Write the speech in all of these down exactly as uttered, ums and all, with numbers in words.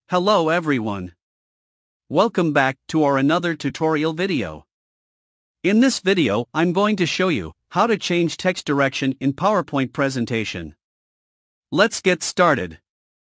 Hello everyone. Welcome back to our another tutorial video. In this video, I'm going to show you how to change text direction in PowerPoint presentation. Let's get started.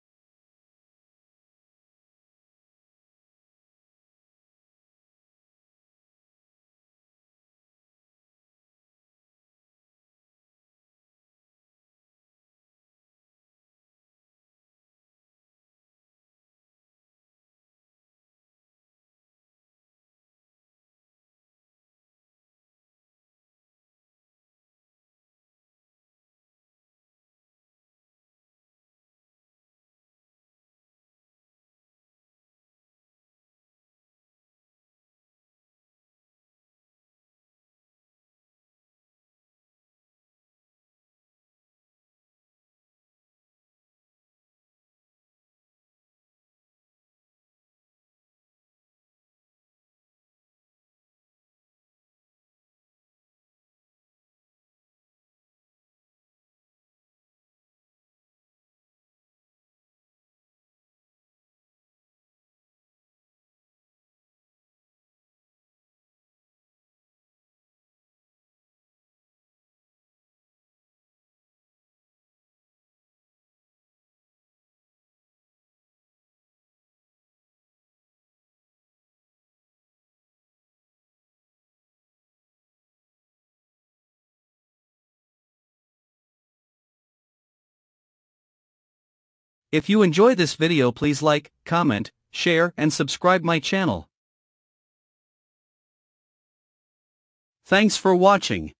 If you enjoy this video, please like, comment, share and subscribe my channel. Thanks for watching.